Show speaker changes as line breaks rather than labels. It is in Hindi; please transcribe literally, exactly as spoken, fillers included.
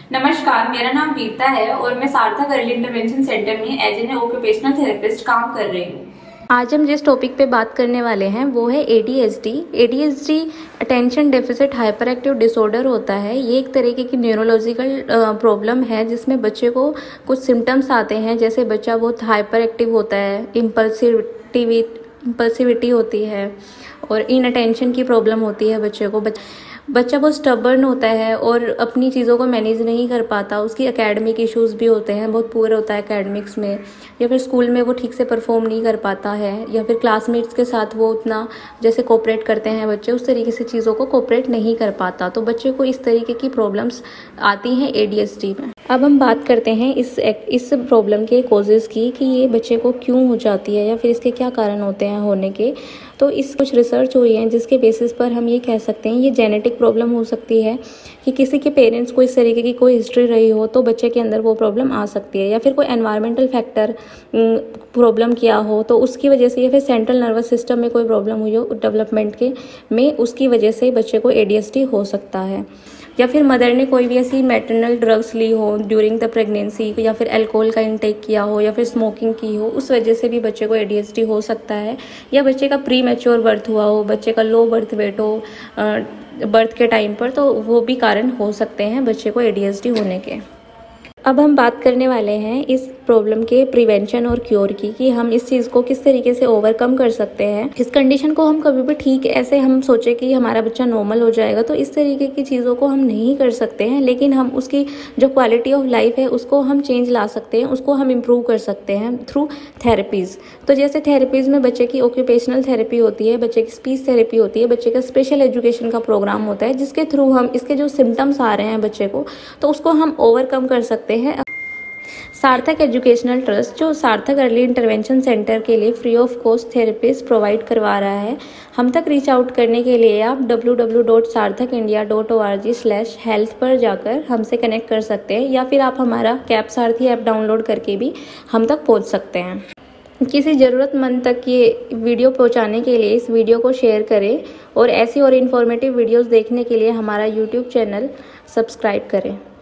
नमस्कार, मेरा नाम वीरता है और मैं सार्थक अर्ली इंटरवेंशन सेंटर में एज एन ऑक्यूपेशनल थेरेपिस्ट काम कर रही हूँ।
आज हम जिस टॉपिक पे बात करने वाले हैं वो है A D H D. A D H D attention deficit hyper active disorder होता है। ये एक तरीके की न्यूरोलॉजिकल प्रॉब्लम है जिसमें बच्चे को कुछ सिम्टम्स आते हैं, जैसे बच्चा बहुत हाइपर एक्टिव होता है, इम्पल्सिविटी इम्पल्सिविटी होती है और इन अटेंशन की प्रॉब्लम होती है बच्चे को। बच, बच्चा बहुत स्टबर्न होता है और अपनी चीज़ों को मैनेज नहीं कर पाता। उसकी एकेडमिक इश्यूज़ भी होते हैं, बहुत पुअर होता है एकेडमिक्स में, या फिर स्कूल में वो ठीक से परफॉर्म नहीं कर पाता है, या फिर क्लासमेट्स के साथ वो उतना जैसे कोऑपरेट करते हैं बच्चे उस तरीके से चीज़ों को कोऑपरेट नहीं कर पाता। तो बच्चे को इस तरीके की प्रॉब्लम्स आती हैं ए डी एच डी में। अब हम बात करते हैं इस इस प्रॉब्लम के कॉजेज़ की कि ये बच्चे को क्यों हो जाती है या फिर इसके क्या कारण होते हैं होने के। तो इस कुछ रिसर्च हुई है जिसके बेसिस पर हम ये कह सकते हैं ये जेनेटिक प्रॉब्लम हो सकती है कि किसी के पेरेंट्स को इस तरीके की कोई हिस्ट्री रही हो तो बच्चे के अंदर वो प्रॉब्लम आ सकती है, या फिर कोई एनवायरमेंटल फैक्टर प्रॉब्लम किया हो तो उसकी वजह से, या फिर सेंट्रल नर्वस सिस्टम में कोई प्रॉब्लम हुई हो डेवलपमेंट के में, उसकी वजह से बच्चे को ए डी एच डी हो सकता है। या फिर मदर ने कोई भी ऐसी मैटरनल ड्रग्स ली हो ड्यूरिंग द प्रेगनेंसी, या फिर अल्कोहल का इंटेक किया हो, या फिर स्मोकिंग की हो, उस वजह से भी बच्चे को ए डी एच डी हो सकता है। या बच्चे का प्री मैच्योर बर्थ हुआ हो, बच्चे का लो बर्थ वेट हो बर्थ के टाइम पर, तो वो भी कारण हो सकते हैं बच्चे को ए डी एच डी होने के। अब हम बात करने वाले हैं इस प्रॉब्लम के प्रिवेंशन और क्योर की, कि हम इस चीज़ को किस तरीके से ओवरकम कर सकते हैं। इस कंडीशन को हम कभी भी ठीक ऐसे हम सोचे कि हमारा बच्चा नॉर्मल हो जाएगा, तो इस तरीके की चीज़ों को हम नहीं कर सकते हैं, लेकिन हम उसकी जो क्वालिटी ऑफ लाइफ है उसको हम चेंज ला सकते हैं, उसको हम इम्प्रूव कर सकते हैं थ्रू थेरेपीज़। तो जैसे थेरेपीज़ में बच्चे की ऑक्यूपेशनल थेरेपी होती है, बच्चे की स्पीच थेरेपी होती है, बच्चे का स्पेशल एजुकेशन का प्रोग्राम होता है, जिसके थ्रू हम इसके जो सिम्टम्स आ रहे हैं बच्चे को, तो उसको हम ओवरकम कर सकते हैं। सार्थक एजुकेशनल ट्रस्ट जो सार्थक अर्ली इंटरवेंशन सेंटर के लिए free of cost therapies provide करवा रहा है, हम तक रीच आउट करने के लिए आप W W W dot Sarthak India dot O R G slash health पर जाकर हमसे कनेक्ट कर सकते हैं, या फिर आप हमारा कैब सारथी ऐप डाउनलोड करके भी हम तक पहुंच सकते हैं। किसी ज़रूरतमंद तक ये वीडियो पहुंचाने के लिए इस वीडियो को शेयर करें और ऐसी और इन्फॉर्मेटिव वीडियोस देखने के लिए हमारा यूट्यूब चैनल सब्सक्राइब करें।